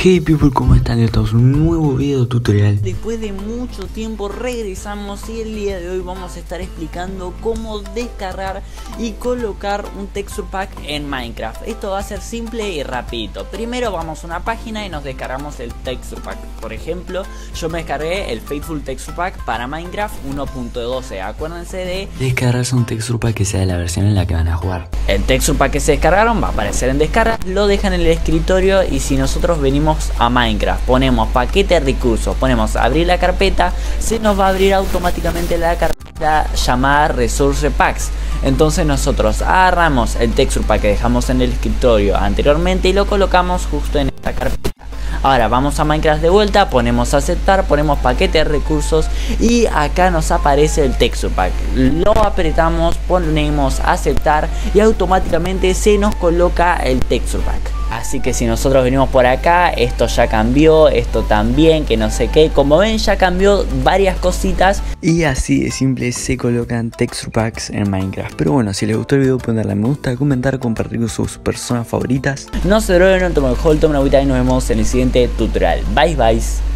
Hey people, ¿cómo están? Estamos en un nuevo video tutorial. Después de mucho tiempo regresamos y el día de hoy vamos a estar explicando cómo descargar y colocar un texture pack en Minecraft. Esto va a ser simple y rapidito. Primero vamos a una página y nos descargamos el texture pack. Por ejemplo, yo me descargué el Faithful Texture Pack para Minecraft 1.12. Acuérdense de descargarse un texture pack que sea de la versión en la que van a jugar. El texture pack que se descargaron va a aparecer en descarga, lo dejan en el escritorio y si nosotros venimos a Minecraft, ponemos paquete recursos, ponemos abrir la carpeta, se nos va a abrir automáticamente la carpeta llamada Resource Packs. Entonces nosotros agarramos el texture pack que dejamos en el escritorio anteriormente y lo colocamos justo en esta carpeta. Ahora vamos a Minecraft de vuelta, ponemos aceptar, ponemos paquete de recursos y acá nos aparece el texture pack. Lo apretamos, ponemos aceptar y automáticamente se nos coloca el texture pack. Así que si nosotros venimos por acá, esto ya cambió, esto también, que no sé qué. Como ven, ya cambió varias cositas. Y así de simple se colocan texture packs en Minecraft. Pero bueno, si les gustó el video pueden darle a me gusta, comentar, compartir con sus personas favoritas. No se droguen, no tomen alcohol, tomen agüita y nos vemos en el siguiente tutorial. Bye bye.